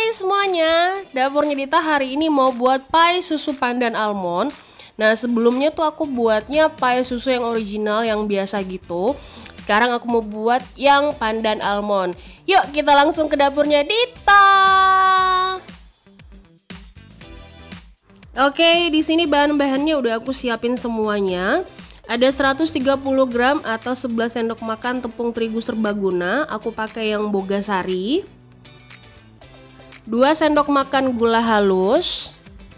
Hai semuanya, dapurnya Dita hari ini mau buat pie susu pandan almond. Nah sebelumnya tuh aku buatnya pie susu yang original yang biasa gitu. Sekarang aku mau buat yang pandan almond. Yuk kita langsung ke dapurnya Dita. Oke, di sini bahan-bahannya udah aku siapin semuanya. Ada 130 gram atau 11 sendok makan tepung terigu serbaguna. Aku pakai yang Bogasari. 2 sendok makan gula halus,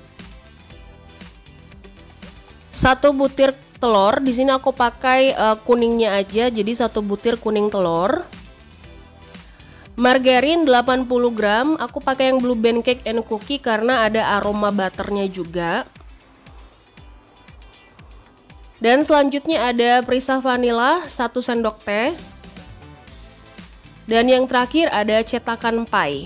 1 butir telur. Di sini aku pakai kuningnya aja, jadi 1 butir kuning telur. Margarin 80 gram, aku pakai yang Blue Band Cake and Cookie karena ada aroma butternya juga. Dan selanjutnya ada perisa vanilla 1 sendok teh. Dan yang terakhir ada cetakan pie.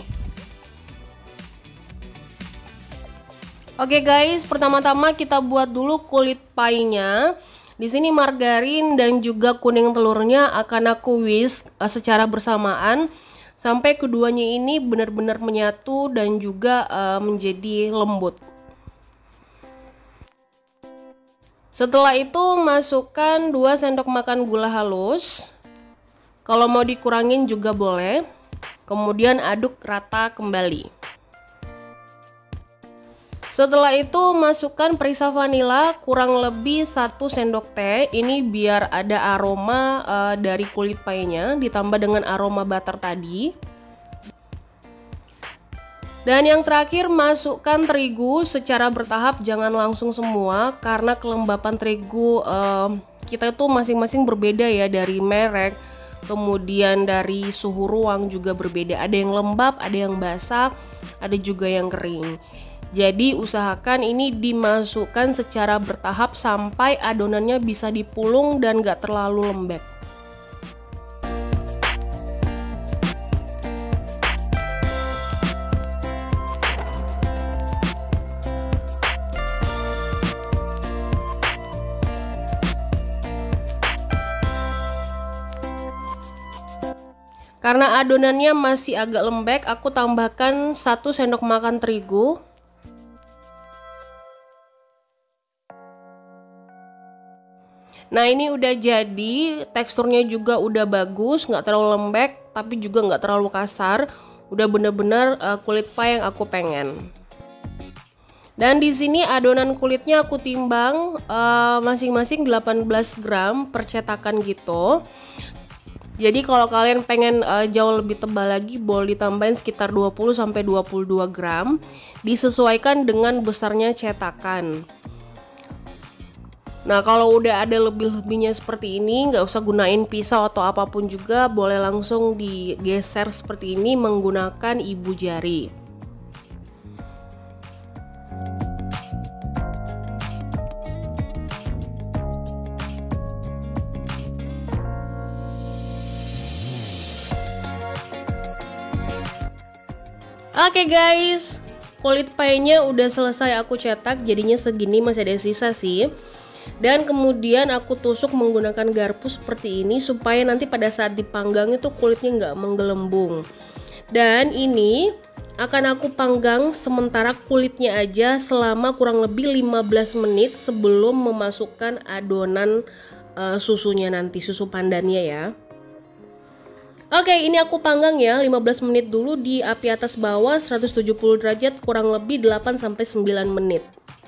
Oke guys, pertama-tama kita buat dulu kulit pie-nya. Di sini margarin dan juga kuning telurnya akan aku whisk secara bersamaan sampai keduanya ini benar-benar menyatu dan juga menjadi lembut. Setelah itu masukkan 2 sendok makan gula halus. Kalau mau dikurangin juga boleh. Kemudian aduk rata kembali. Setelah itu masukkan perisa vanila kurang lebih 1 sendok teh. Ini biar ada aroma dari kulit pie-nya ditambah dengan aroma butter tadi. Dan yang terakhir masukkan terigu secara bertahap, jangan langsung semua karena kelembapan terigu kita itu masing-masing berbeda ya, dari merek. Kemudian dari suhu ruang juga berbeda. Ada yang lembab, ada yang basah, ada juga yang kering. Jadi usahakan ini dimasukkan secara bertahap sampai adonannya bisa dipulung dan gak terlalu lembek. Karena adonannya masih agak lembek, aku tambahkan 1 sendok makan terigu. Nah ini udah jadi, teksturnya juga udah bagus, nggak terlalu lembek tapi juga nggak terlalu kasar. Udah bener-bener kulit pie yang aku pengen. Dan di sini adonan kulitnya aku timbang masing-masing 18 gram per cetakan gitu. Jadi kalau kalian pengen jauh lebih tebal lagi, boleh ditambahin sekitar 20-22 gram. Disesuaikan dengan besarnya cetakan. Nah kalau udah ada lebih-lebihnya seperti ini, nggak usah gunain pisau atau apapun juga, boleh langsung digeser seperti ini menggunakan ibu jari. Oke guys, kulit pie-nya udah selesai aku cetak, jadinya segini, masih ada sisa sih. Dan kemudian aku tusuk menggunakan garpu seperti ini supaya nanti pada saat dipanggang itu kulitnya nggak menggelembung. Dan ini akan aku panggang sementara kulitnya aja selama kurang lebih 15 menit sebelum memasukkan adonan susunya nanti, susu pandannya ya. Oke, ini aku panggang ya 15 menit dulu di api atas bawah 170 derajat kurang lebih 8-9 menit.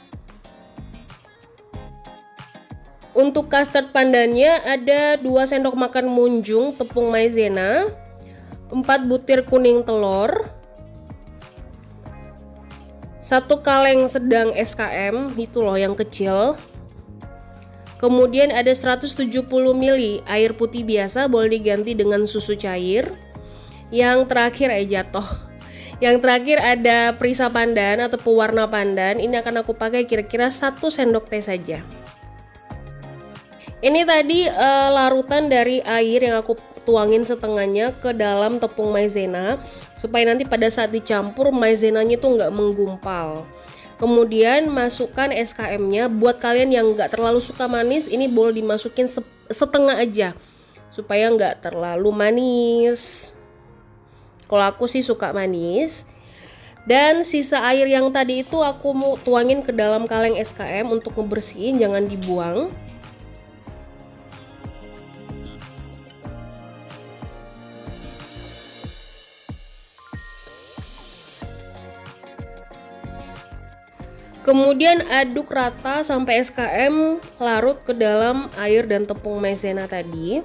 Untuk custard pandannya ada 2 sendok makan munjung tepung maizena, 4 butir kuning telur, 1 kaleng sedang SKM, itu loh yang kecil. Kemudian ada 170 ml air putih biasa, boleh diganti dengan susu cair. Yang terakhir jatuh. Yang terakhir ada perisa pandan atau pewarna pandan. Ini akan aku pakai kira-kira 1 sendok teh saja. Ini tadi larutan dari air yang aku tuangin setengahnya ke dalam tepung maizena supaya nanti pada saat dicampur maizenanya tuh nggak menggumpal. Kemudian masukkan SKM-nya. Buat kalian yang nggak terlalu suka manis, ini boleh dimasukin setengah aja supaya nggak terlalu manis. Kalau aku sih suka manis. Dan sisa air yang tadi itu aku mau tuangin ke dalam kaleng SKM untuk ngebersihin, jangan dibuang. Kemudian aduk rata sampai SKM larut ke dalam air dan tepung maizena tadi.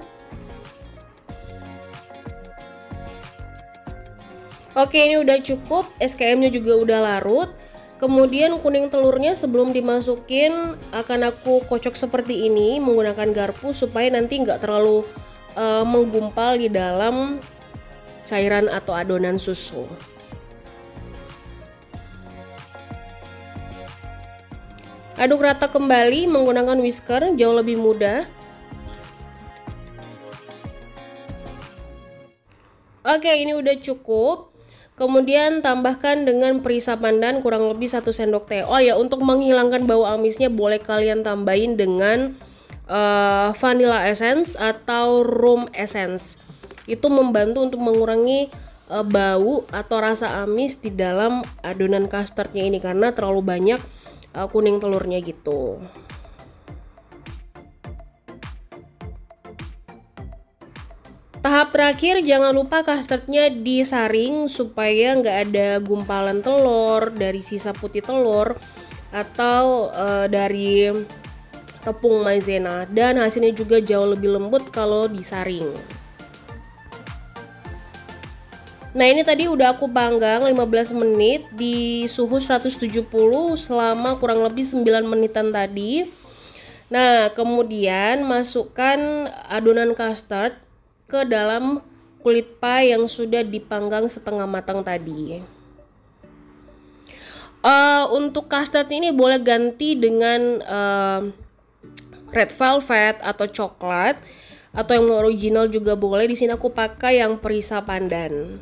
Oke, ini udah cukup, SKM-nya juga udah larut. Kemudian kuning telurnya sebelum dimasukin akan aku kocok seperti ini menggunakan garpu supaya nanti nggak terlalu menggumpal di dalam cairan atau adonan susu. Aduk rata kembali menggunakan whisker, jauh lebih mudah. Oke, ini udah cukup. Kemudian tambahkan dengan perisa pandan kurang lebih 1 sendok teh. Oh ya, untuk menghilangkan bau amisnya boleh kalian tambahin dengan vanilla essence atau room essence. Itu membantu untuk mengurangi bau atau rasa amis di dalam adonan custardnya ini karena terlalu banyak kuning telurnya gitu. Tahap terakhir, jangan lupa custardnya disaring supaya nggak ada gumpalan telur dari sisa putih telur atau dari tepung maizena, dan hasilnya juga jauh lebih lembut kalau disaring. Nah, ini tadi udah aku panggang 15 menit di suhu 170 selama kurang lebih 9 menitan tadi. Nah, kemudian masukkan adonan custard ke dalam kulit pie yang sudah dipanggang setengah matang tadi. Untuk custard ini boleh ganti dengan red velvet atau coklat, atau yang original juga boleh. Di sini aku pakai yang perisa pandan.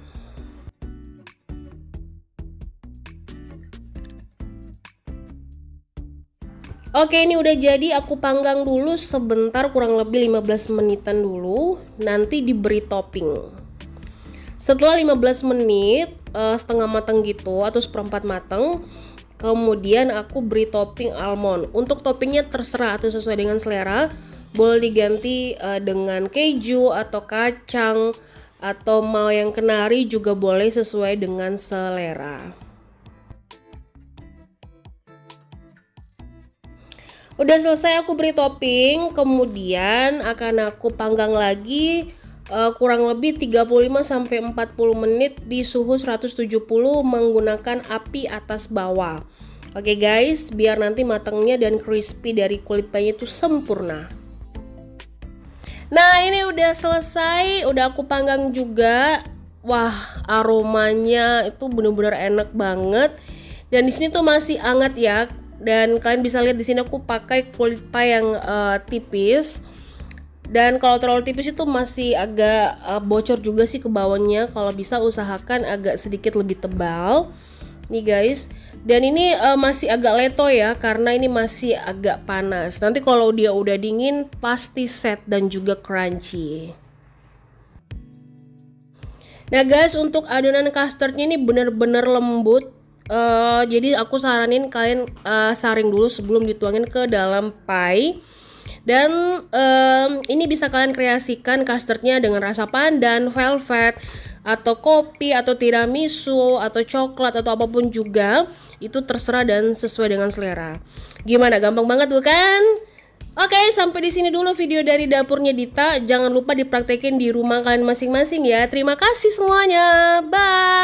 Oke, ini udah jadi, aku panggang dulu sebentar kurang lebih 15 menitan dulu, nanti diberi topping. Setelah 15 menit setengah matang gitu atau seperempat matang, kemudian aku beri topping almond. Untuk toppingnya terserah atau sesuai dengan selera, boleh diganti dengan keju atau kacang atau mau yang kenari juga boleh sesuai dengan selera. Udah selesai aku beri topping, kemudian akan aku panggang lagi kurang lebih 35-40 menit di suhu 170 menggunakan api atas bawah. Oke guys, biar nanti matangnya dan crispy dari kulit pie itu sempurna. Nah, ini udah selesai, udah aku panggang juga. Wah, aromanya itu bener-bener enak banget. Dan di sini tuh masih hangat ya. Dan kalian bisa lihat di sini aku pakai kulit pie yang tipis. Dan kalau terlalu tipis itu masih agak bocor juga sih ke bawahnya. Kalau bisa usahakan agak sedikit lebih tebal. Nih guys. Dan ini masih agak leto ya, karena ini masih agak panas. Nanti kalau dia udah dingin pasti set dan juga crunchy. Nah guys, untuk adonan custardnya ini bener-bener lembut. Jadi aku saranin kalian saring dulu sebelum dituangin ke dalam pie. Dan ini bisa kalian kreasikan custardnya dengan rasa pandan, velvet, atau kopi, atau tiramisu, atau coklat, atau apapun juga. Itu terserah dan sesuai dengan selera. Gimana, gampang banget bukan? Oke, sampai di sini dulu video dari dapurnya Dita. Jangan lupa dipraktekin di rumah kalian masing-masing ya. Terima kasih semuanya. Bye.